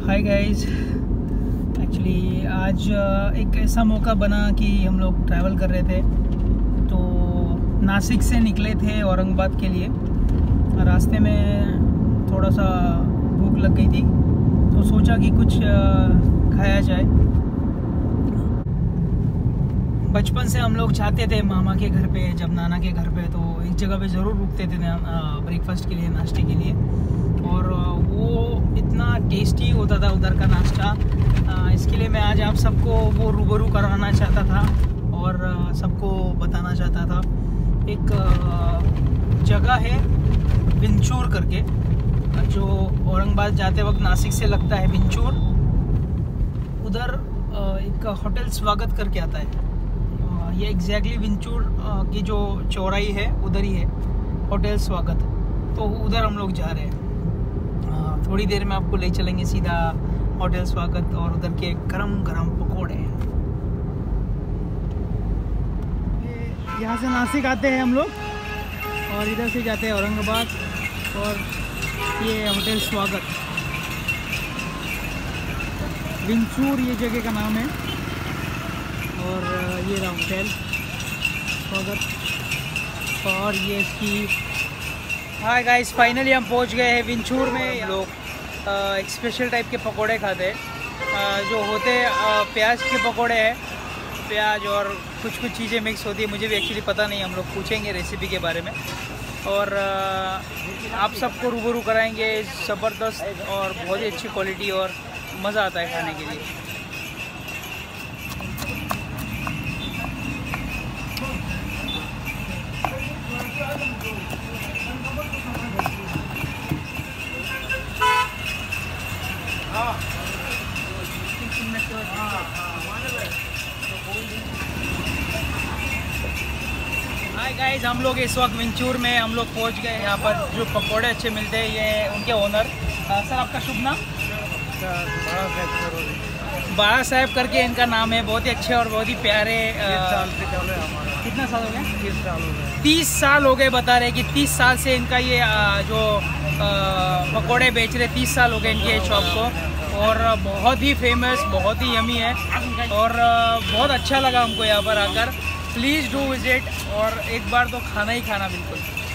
Hi guys, actually आज एक ऐसा मौका बना कि हम लोग ट्रैवल कर रहे थे। तो नासिक से निकले थे औरंगाबाद के लिए। रास्ते में थोड़ा सा भूख लग गई थी तो सोचा कि कुछ खाया जाए। बचपन से हम लोग चाहते थे मामा के घर पे, जब नाना के घर पे, तो एक जगह पे ज़रूर रुकते थे ब्रेकफास्ट के लिए, नाश्ते के लिए। और वो इतना टेस्टी होता था उधर का नाश्ता। इसके लिए मैं आज आप सबको वो रूबरू कराना चाहता था और सबको बताना चाहता था। एक जगह है विंचूर करके, जो औरंगाबाद जाते वक्त नासिक से लगता है विंचूर। उधर एक होटल स्वागत करके आता है। ये एग्जैक्टली विंचूर की जो चौराही है उधर ही है होटल स्वागत। तो उधर हम लोग जा रहे हैं। थोड़ी देर में आपको ले चलेंगे सीधा होटल स्वागत और उधर के गरम गरम पकोड़े। यहाँ से नासिक आते हैं हम लोग और इधर से जाते हैं औरंगाबाद। और ये होटल स्वागत विंचूर ये जगह का नाम है। और ये रहा होटल स्वागत। और ये इसकी हाय गाइस, फाइनली हम पहुंच गए हैं विंचूर में। लोग एक स्पेशल टाइप के पकोड़े खाते हैं जो होते प्याज के पकोड़े हैं। प्याज और कुछ चीज़ें मिक्स होती है, मुझे भी एक्चुअली पता नहीं। हम लोग पूछेंगे रेसिपी के बारे में और आप सबको रूबरू कराएंगे। ज़बरदस्त और बहुत ही अच्छी क्वालिटी और मज़ा आता है खाने के लिए। हाय गाइस, हम लोग इस वक्त विंचूर में हम लोग पहुंच गए। यहाँ पर जो पकोड़े अच्छे मिलते हैं, ये उनके ओनर। सर, आपका शुभ नाम? बाड़ा साहब करके इनका नाम है। बहुत ही अच्छे और बहुत ही प्यारे। कितना साल हो गए? 30 साल हो गए। 30 साल हो गए बता रहे कि 30 साल से इनका ये जो पकोड़े बेच रहे, 30 साल हो गए इनके शॉप को। और बहुत ही फेमस, बहुत ही यमी है और बहुत अच्छा लगा हमको यहाँ पर आकर। प्लीज़ डू विजिट और एक बार तो खाना ही खाना बिल्कुल।